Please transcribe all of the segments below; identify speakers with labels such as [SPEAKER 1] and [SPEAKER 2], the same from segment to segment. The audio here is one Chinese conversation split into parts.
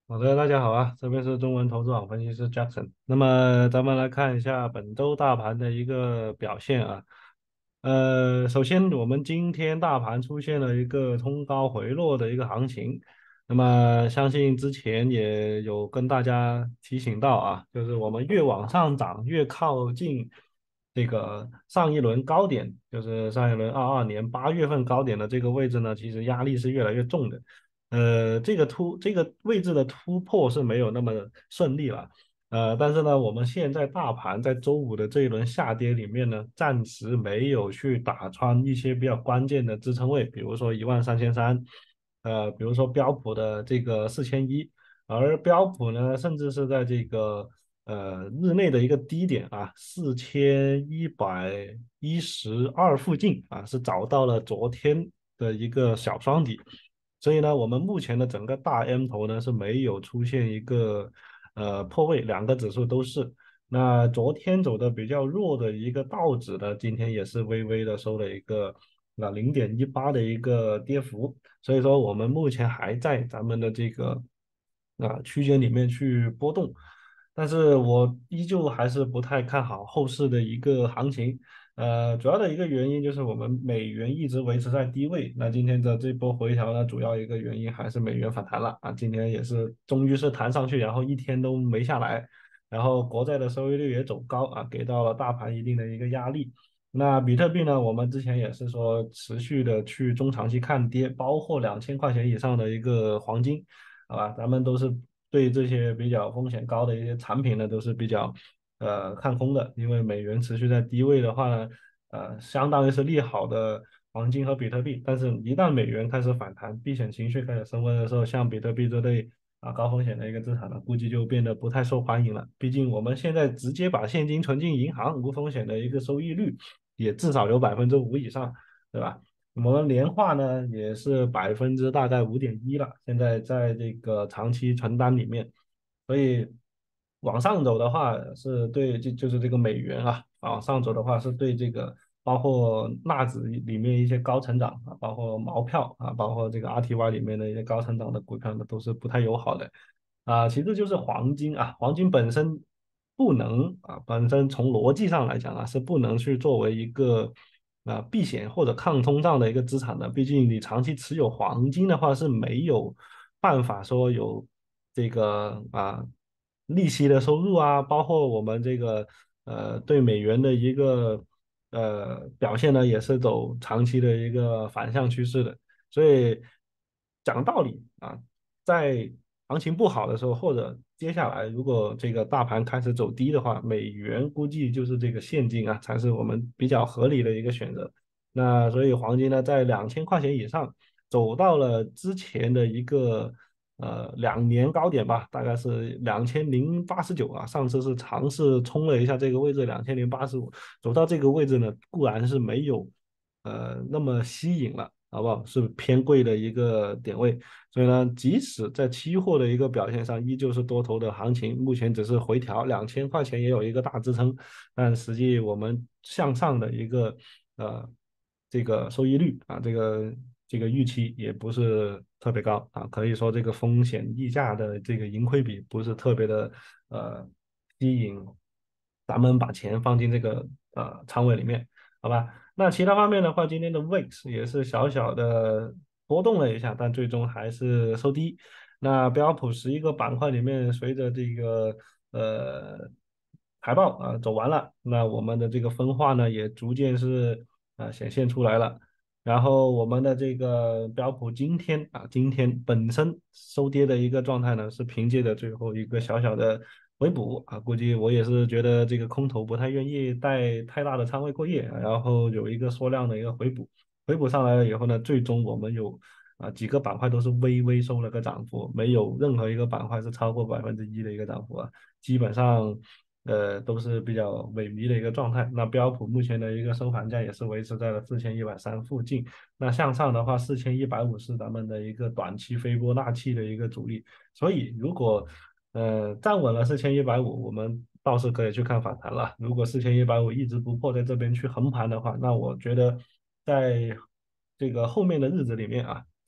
[SPEAKER 1] 好的，大家好啊，这边是中文投资网分析师 Jackson。那么咱们来看一下本周大盘的一个表现啊。首先我们今天大盘出现了一个冲高回落的一个行情。那么相信之前也有跟大家提醒到啊，就是我们越往上涨，越靠近这个上一轮高点，就是上一轮22年8月份高点的这个位置呢，其实压力是越来越重的。这个位置的突破是没有那么顺利了。但是呢，我们现在大盘在周五的这一轮下跌里面呢，暂时没有去打穿一些比较关键的支撑位，比如说13300，比如说标普的这个4100，而标普呢，甚至是在这个日内的一个低点啊，4112附近啊，是找到了昨天的一个小双底。所以呢，我们目前的整个大 M 头呢是没有出现一个破位，两个指数都是。那昨天走的比较弱的一个道指呢，今天也是微微的收了一个0.18的一个跌幅。所以说我们目前还在咱们的这个区间里面去波动，但是我依旧还是不太看好后市的一个行情。主要的一个原因就是我们美元一直维持在低位。那今天的这波回调呢，主要一个原因还是美元反弹了啊，今天也是终于是弹上去，然后一天都没下来，然后国债的收益率也走高啊，给到了大盘一定的一个压力。那比特币呢，我们之前也是说持续的去中长期看跌，包括2000块钱以上的一个黄金。好吧，咱们都是对这些比较风险高的一些产品呢，都是比较看空的，因为美元持续在低位的话呢，相当于是利好的黄金和比特币。但是，一旦美元开始反弹，避险情绪开始升温的时候，像比特币这类高风险的一个资产呢，估计就变得不太受欢迎了。毕竟我们现在直接把现金存进银行，无风险的一个收益率也至少有5%以上，对吧？我们年化呢也是大概5.1了，现在在这个长期存单里面。所以往上走的话是对，就是这个美元啊，往上走的话是对这个包括纳指里面一些高成长啊，包括毛票啊，包括这个 RTY 里面的一些高成长的股票呢，都是不太友好的。其次就是黄金啊，黄金本身不能本身从逻辑上来讲啊，是不能去作为一个避险或者抗通胀的一个资产的。毕竟你长期持有黄金的话是没有办法说有这个利息的收入啊，包括我们这个对美元的一个表现呢，也是走长期的一个反向趋势的。所以讲道理啊，在行情不好的时候，或者接下来如果这个大盘开始走低的话，美元估计就是这个现金啊，才是我们比较合理的一个选择。那所以黄金呢，在2000块钱以上走到了之前的一个2年高点吧，大概是2089啊。上次是尝试冲了一下这个位置2085，走到这个位置呢，固然是没有那么吸引了，好不好？是偏贵的一个点位。所以呢，即使在期货的一个表现上依旧是多头的行情，目前只是回调2000块钱也有一个大支撑，但实际我们向上的一个呃这个收益率啊，这个预期也不是特别高啊，可以说这个风险溢价的这个盈亏比不是特别的呃吸引咱们把钱放进这个仓位里面，好吧？那其他方面的话，今天的 VIX 也是小小的波动了一下，但最终还是收低。那标普11个板块里面，随着这个呃财报走完了，那我们的这个分化呢也逐渐是显现出来了。然后我们的这个标普今天本身收跌的一个状态呢，是凭借着最后一个小小的回补啊，估计我也是觉得这个空头不太愿意带太大的仓位过夜，然后有一个缩量的一个回补。回补上来了以后呢，最终我们有几个板块都是微微收了个涨幅，没有任何一个板块是超过1%的一个涨幅啊，基本上都是比较萎靡的一个状态。那标普目前的一个收盘价也是维持在了4130附近，那向上的话4150是咱们的一个短期飞波纳气的一个阻力，所以如果站稳了4150，我们倒是可以去看反弹了。如果4150一直不破，在这边去横盘的话，那我觉得在这个后面的日子里面啊，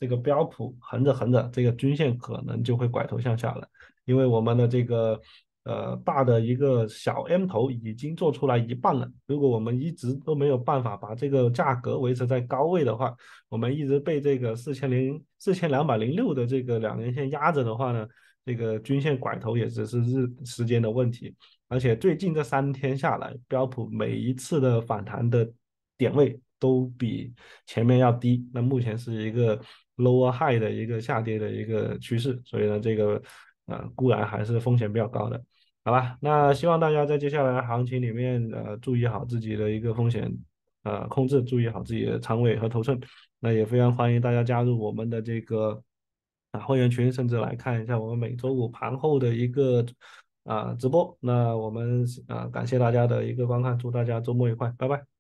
[SPEAKER 1] 这个标普横着横着，这个均线可能就会拐头向下了，因为我们的这个大的一个小 M 头已经做出来一半了。如果我们一直都没有办法把这个价格维持在高位的话，我们一直被这个4206的这个2年线压着的话呢，这个均线拐头也只是时间的问题。而且最近这3天下来，标普每一次的反弹的点位都比前面要低。那目前是一个 lower high 的一个下跌的一个趋势，所以呢，这个固然还是风险比较高的。好吧，那希望大家在接下来的行情里面注意好自己的一个风险控制，注意好自己的仓位和头寸。那也非常欢迎大家加入我们的这个会员群，甚至来看一下我们每周五盘后的一个直播。那我们感谢大家的一个观看，祝大家周末愉快，拜拜。